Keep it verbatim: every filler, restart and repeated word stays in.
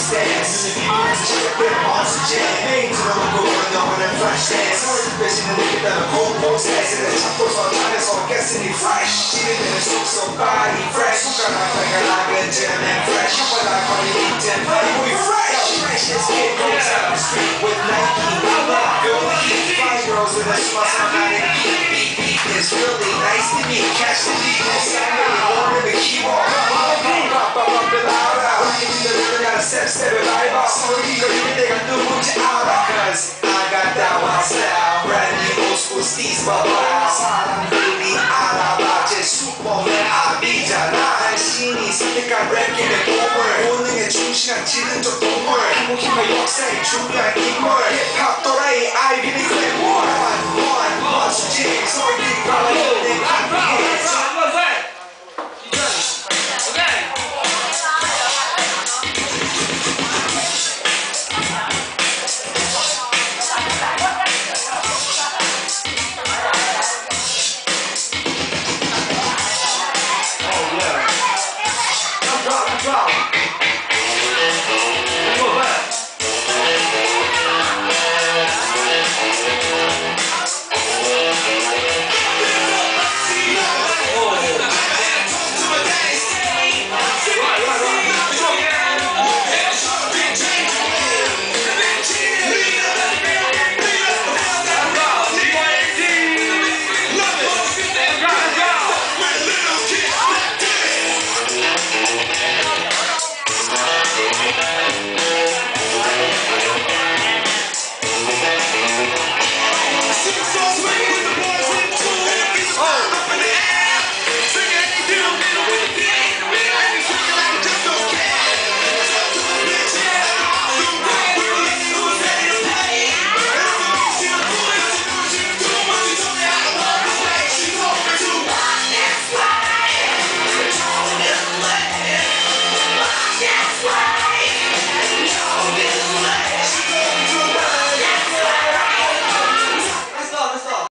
dance 시작된 monster jam 매일 들어오고 보는 영혼의 flash dance 서울 배신을 느꼈다는 cool pose 내 잡고서 안에서 깼으니 fresh 지르는 속속 body fresh 손가락 발가락은 jam and fresh 혓바닥 거리 립ten body boy fresh fresh as kid goes out the street with Nike girl heat five girls in a small automatic beat beat beat it's really nice to meet catch the beat inside me one of the keyboard pop pop up the louder rockin' in the rhythm gotta step step it live up 소리 걸리는 내가 누군지 알아 cause I got that wild style brand new old school steez bubble 사람들이 알아봐 제 슈퍼맨 아비잖아 당신이 선택한 랩게임의 보물 본능에 충실한 지능적 동물 한국 힙합 역사에 중요한 인물 힙합 또라이 I really claim one one one 수직 소리들이 걸어요 내 앞에